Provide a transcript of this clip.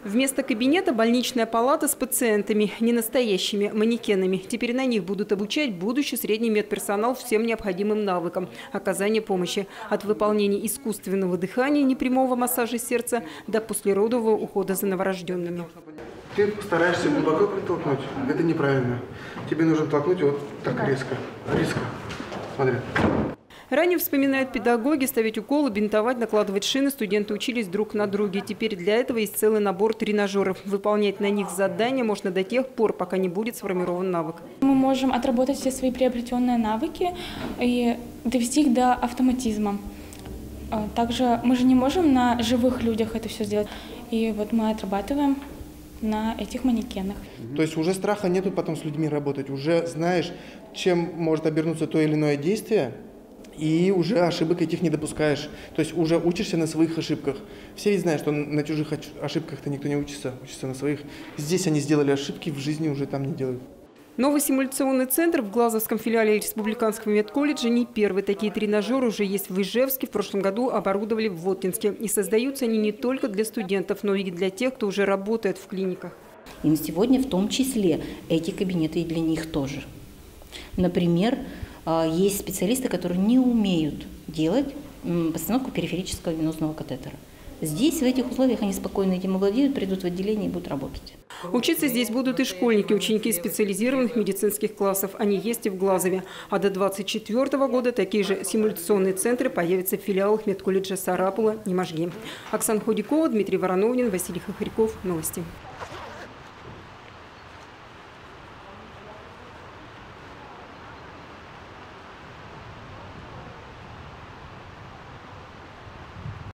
Вместо кабинета больничная палата с пациентами, не настоящими манекенами. Теперь на них будут обучать будущий средний медперсонал всем необходимым навыкам оказания помощи. От выполнения искусственного дыхания, непрямого массажа сердца до послеродового ухода за новорожденными. Ты постараешься глубоко притолкнуть. Это неправильно. Тебе нужно толкнуть вот так резко. Резко. Смотри. Ранее, вспоминают педагоги, ставить уколы, бинтовать, накладывать шины студенты учились друг на друге. Теперь для этого есть целый набор тренажеров. Выполнять на них задания можно до тех пор, пока не будет сформирован навык. Мы можем отработать все свои приобретенные навыки и довести их до автоматизма. Также мы же не можем на живых людях это все сделать. И вот мы отрабатываем на этих манекенах. То есть уже страха нету потом с людьми работать. Уже знаешь, чем может обернуться то или иное действие. И уже ошибок этих не допускаешь. То есть уже учишься на своих ошибках. Все ведь знают, что на чужих ошибках-то никто не учится на своих. Здесь они сделали ошибки, в жизни уже там не делают. Новый симуляционный центр в Глазовском филиале Республиканского медколледжа не первый. Такие тренажеры уже есть в Ижевске, в прошлом году оборудовали в Воткинске. И создаются они не только для студентов, но и для тех, кто уже работает в клиниках. И на сегодня в том числе эти кабинеты и для них тоже. Например, есть специалисты, которые не умеют делать постановку периферического венозного катетера. Здесь, в этих условиях, они спокойно этим овладеют, придут в отделение и будут работать. Учиться здесь будут и школьники, ученики специализированных медицинских классов. Они есть и в Глазове. А до 2024 года такие же симуляционные центры появятся в филиалах медколледжа Сарапула и Можги. Оксана Худякова, Дмитрий Вороновнин, Василий Хохряков. Новости.